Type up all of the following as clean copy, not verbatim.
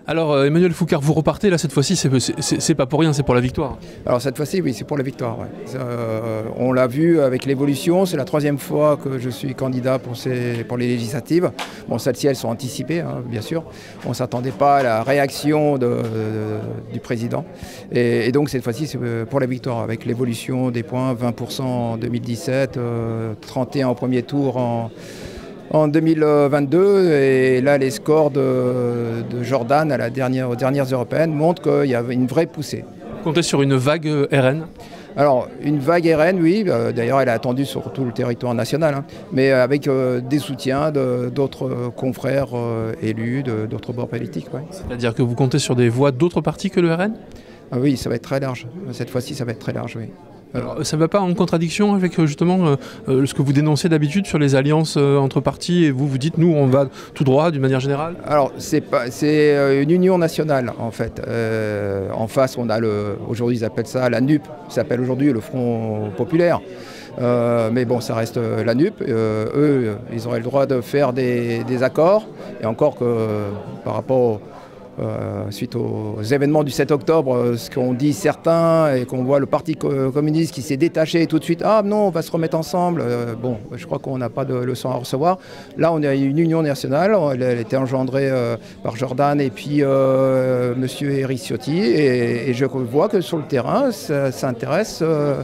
Alors Emmanuel Foucard, vous repartez là cette fois-ci, c'est pas pour rien, c'est pour la victoire. Alors cette fois-ci, oui, c'est pour la victoire. Ouais. On l'a vu avec l'évolution, c'est la 3e fois que je suis candidat pour les législatives. Bon, celles-ci, elles sont anticipées, hein, bien sûr. On ne s'attendait pas à la réaction du président. Et donc cette fois-ci, c'est pour la victoire, avec l'évolution des points, 20% en 2017, 31% au premier tour en 2022, et là les scores de Jordan aux dernières européennes montrent qu'il y avait une vraie poussée. Vous comptez sur une vague RN? Alors une vague RN, oui, d'ailleurs elle est attendue sur tout le territoire national, hein, mais avec des soutiens d'autres confrères élus, d'autres bords politiques. Ouais. C'est-à-dire que vous comptez sur des voix d'autres partis que le RN? Ah oui, ça va être très large, cette fois-ci ça va être très large, oui. Alors, ça ne va pas en contradiction avec justement ce que vous dénoncez d'habitude sur les alliances entre partis, et vous dites nous on va tout droit d'une manière générale? Alors c'est une union nationale en fait. En face on a aujourd'hui ils appellent ça la NUP, ça s'appelle aujourd'hui le Front Populaire. Mais bon, ça reste la NUP. Eux, ils auraient le droit de faire des accords, et encore que par rapport suite aux événements du 7 octobre, ce qu'ont dit certains, et qu'on voit le Parti communiste qui s'est détaché tout de suite, ah non, on va se remettre ensemble. Bon, je crois qu'on n'a pas de leçon à recevoir. Là, on a une union nationale, elle a été engendrée par Jordan et puis monsieur Éric Ciotti, et je vois que sur le terrain, ça intéresse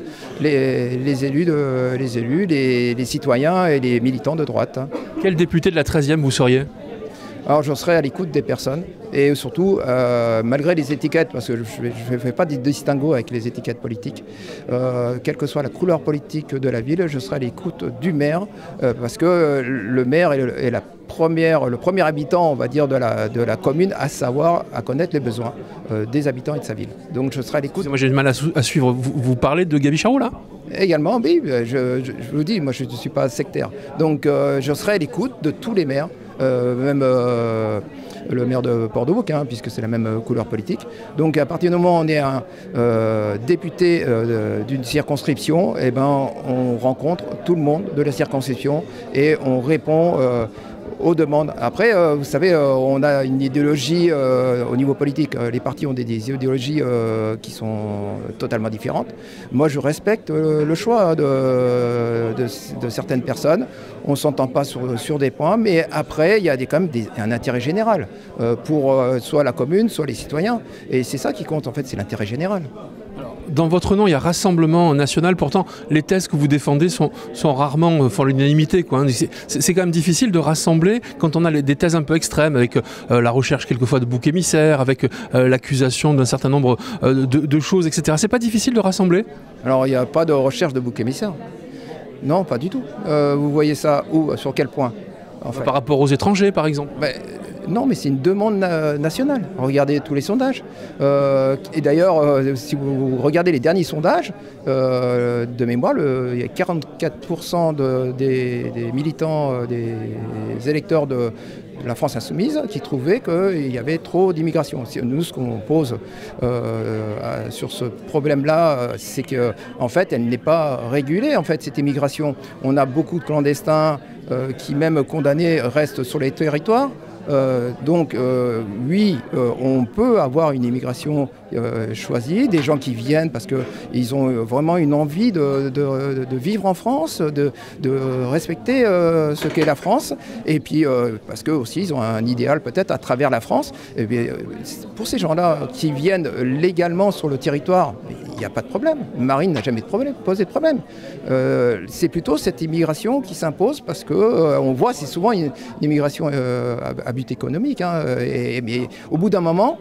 les élus, les citoyens et les militants de droite. Quel député de la 13e vous seriez? Alors je serai à l'écoute des personnes, et surtout, malgré les étiquettes, parce que je ne fais pas de distinguo avec les étiquettes politiques, quelle que soit la couleur politique de la ville, je serai à l'écoute du maire, parce que le maire est le premier habitant, on va dire, de la commune, à connaître les besoins des habitants et de sa ville. Donc je serai à l'écoute. Moi j'ai du mal à suivre. Vous parlez de Gaby Charroux là? Également, oui, je vous dis, moi je ne suis pas sectaire. Donc je serai à l'écoute de tous les maires. Même le maire de Port-de-Bouc, hein, puisque c'est la même couleur politique. Donc à partir du moment où on est un député d'une circonscription, eh ben, on rencontre tout le monde de la circonscription et on répond aux demandes. Après, vous savez, on a une idéologie au niveau politique. Les partis ont des idéologies qui sont totalement différentes. Moi, je respecte le choix de certaines personnes. On ne s'entend pas sur des points, mais après, il y a quand même un intérêt général pour soit la commune, soit les citoyens. Et c'est ça qui compte, en fait, c'est l'intérêt général. Dans votre nom, il y a Rassemblement National. Pourtant, les thèses que vous défendez sont rarement font l'unanimité, quoi. C'est quand même difficile de rassembler quand on a des thèses un peu extrêmes, avec la recherche quelquefois de boucs émissaires, avec l'accusation d'un certain nombre de choses, etc. C'est pas difficile de rassembler? Alors, il n'y a pas de recherche de boucs émissaires. Non, pas du tout. Vous voyez ça où? Sur quel point en fait? Par rapport aux étrangers, par exemple? Non, mais c'est une demande nationale. Regardez tous les sondages. Et d'ailleurs, si vous regardez les derniers sondages, de mémoire, il y a 44% des militants, des électeurs de la France insoumise qui trouvaient qu'il y avait trop d'immigration. Nous, ce qu'on pose sur ce problème-là, c'est qu'en fait, elle n'est pas régulée, en fait, cette immigration. On a beaucoup de clandestins qui, même condamnés, restent sur les territoires. Donc oui, on peut avoir une immigration choisie, des gens qui viennent parce qu'ils ont vraiment une envie de vivre en France, de respecter ce qu'est la France, et puis parce qu'eux aussi ils ont un idéal peut-être à travers la France. Et bien, pour ces gens-là qui viennent légalement sur le territoire, il n'y a pas de problème. Marine n'a jamais posé de problème. C'est plutôt cette immigration qui s'impose parce qu'on voit, c'est souvent une immigration à but économique. Hein, mais au bout d'un moment,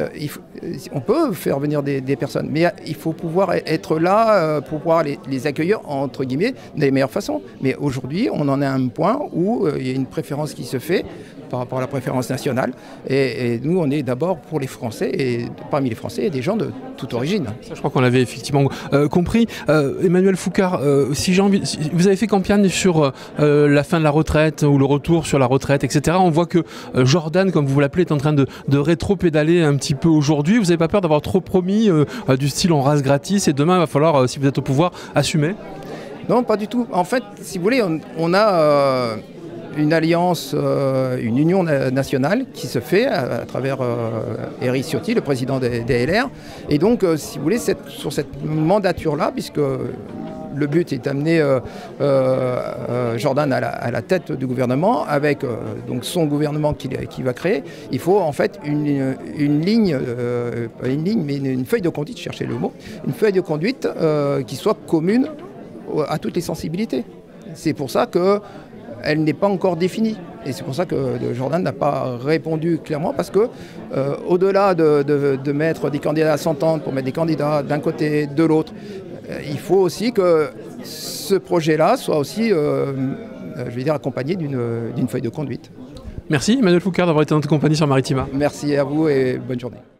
on peut faire venir des personnes, mais il faut pouvoir être là pour pouvoir les accueillir, entre guillemets, de la meilleure façon. Mais aujourd'hui, on en est à un point où il y a une préférence qui se fait par rapport à la préférence nationale. Et nous, on est d'abord pour les Français, et parmi les Français, il y a des gens de toute origine. Ça, je crois qu'on l'avait effectivement compris. Emmanuel Foucard, vous avez fait campagne sur la fin de la retraite ou le retour sur la retraite, etc. On voit que Jordan, comme vous l'appelez, est en train de rétro-pédaler un petit peu aujourd'hui. Vous n'avez pas peur d'avoir trop promis du style on rase gratis et demain, il va falloir, si vous êtes au pouvoir, assumer? Non, pas du tout. En fait, si vous voulez, on a une alliance, une union nationale qui se fait à travers Éric Ciotti, le président des LR. Et donc, si vous voulez, sur cette mandature-là, puisque le but est d'amener Jordan à la tête du gouvernement, avec donc son gouvernement qu'il va créer, il faut en fait une ligne, pas une ligne, mais une feuille de conduite, cherchez le mot, une feuille de conduite qui soit commune à toutes les sensibilités. C'est pour ça qu'elle n'est pas encore définie. Et c'est pour ça que Jordan n'a pas répondu clairement, parce que au-delà de mettre des candidats à s'entendre pour mettre des candidats d'un côté, de l'autre, il faut aussi que ce projet-là soit aussi, je vais dire, accompagné d'une feuille de conduite. Merci Emmanuel Foucard d'avoir été en notre compagnie sur Maritima. Merci à vous et bonne journée.